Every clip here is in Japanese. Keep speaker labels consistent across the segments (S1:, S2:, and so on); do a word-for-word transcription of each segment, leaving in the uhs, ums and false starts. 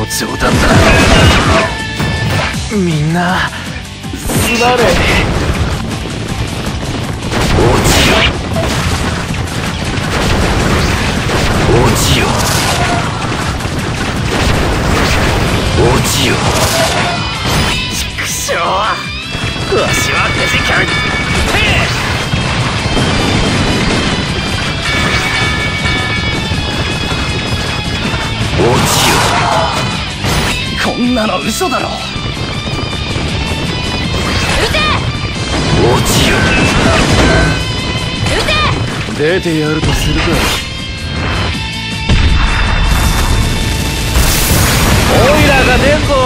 S1: 冗談だ。みんなすまねえ。落ちよ落ちよ落ちよ。畜生、わしは手近ん。落ちよ。こんなの嘘だろ。
S2: 撃て。
S1: 落ちよ。
S2: 撃て。
S1: 出てやるとするか。オイラが出んぞ。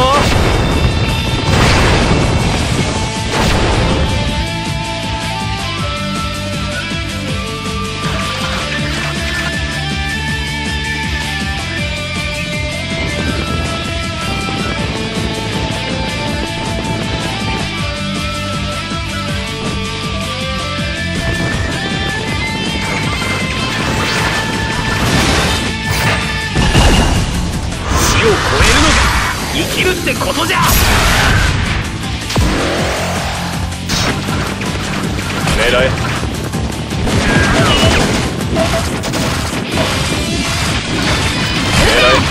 S1: を超えるのが生きるってことじゃ。狙え。狙え。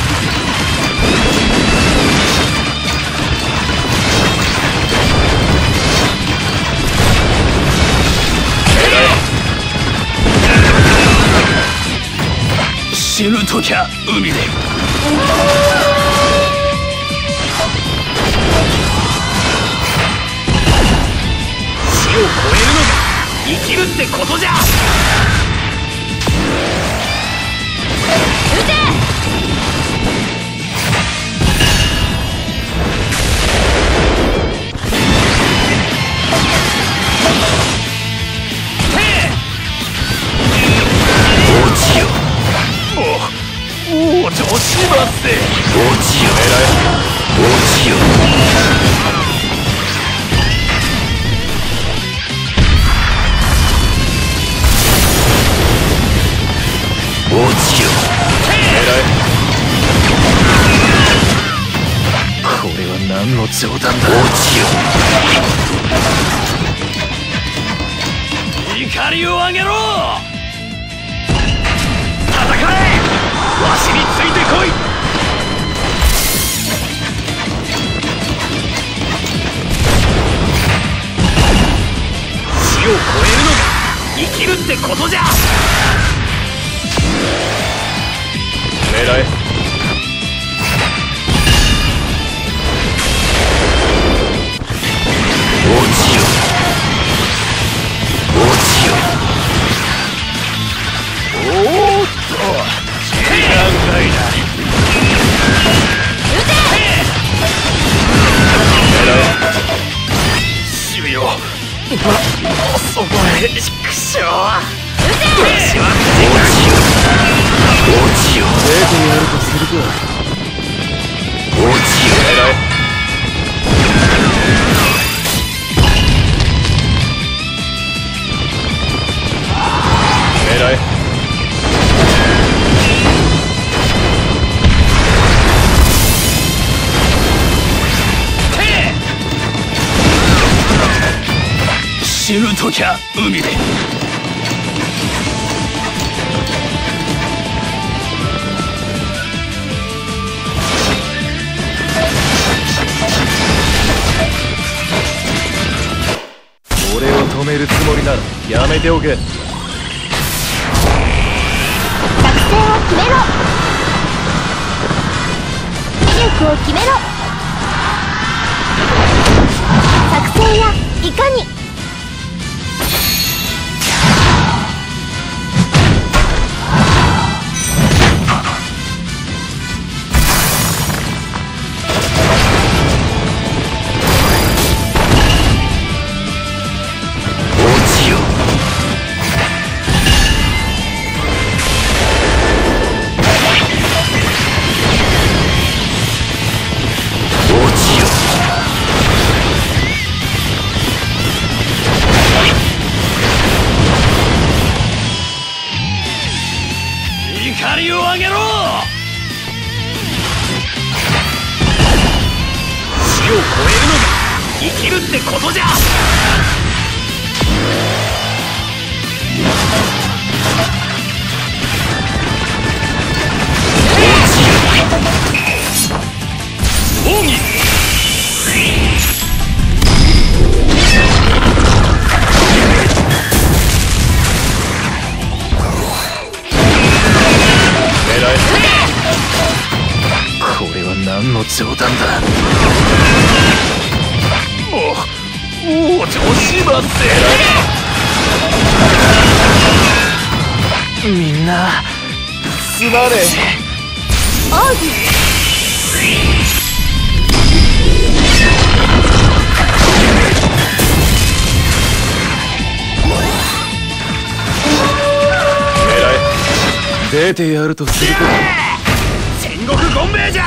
S1: 死ぬときゃ海で。死を超えるのが生きるってことじゃ。
S2: 撃て。
S1: 落ちよ。もう、もう女子バスで。落ちよ。落ちよ。落ちよ。これは何の冗談だ。落ちよ。怒りを上げろ。戦え。わしについてこい。死を超えるのが生きるってことじゃ。狙え。落ちよ。落ちよ。おーっと時間外だ。
S2: 撃て。
S1: 狙え。しみよ。ま、そこへ。畜生。
S2: 撃て。
S1: わしは落ちよ。落ちよ。出てやるとするか。落ちよ。狙え。狙え。死ぬときゃ海で。俺を止めるつもりならやめておけ。
S2: 作戦を決めろ。威力を決めろ。作戦やいかに。怒りを上げろ。
S1: 生きるってことじゃ。奥義これは何の冗談だ。もうもう調子ばせ。みんなすまねえ。
S2: 奥義
S1: 出てやるとするか。戦国権兵衛じゃ。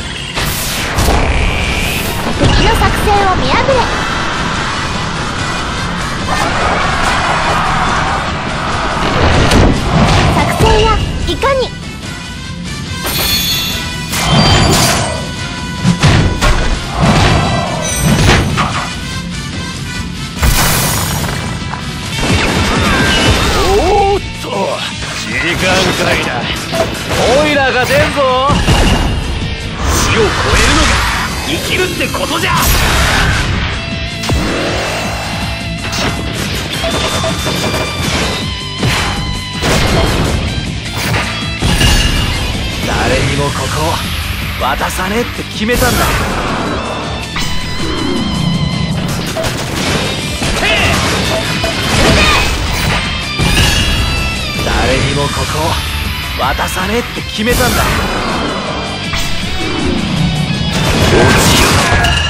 S2: 敵の作戦を見破れ。作戦はいかに。
S1: おーっと時間かいな。オイラが出んぞ。死を超えるのが生きるってことじゃ。誰にもここ渡さねえって決めたんだ。誰にもここ渡さねえって決めたんだ。落ちよ。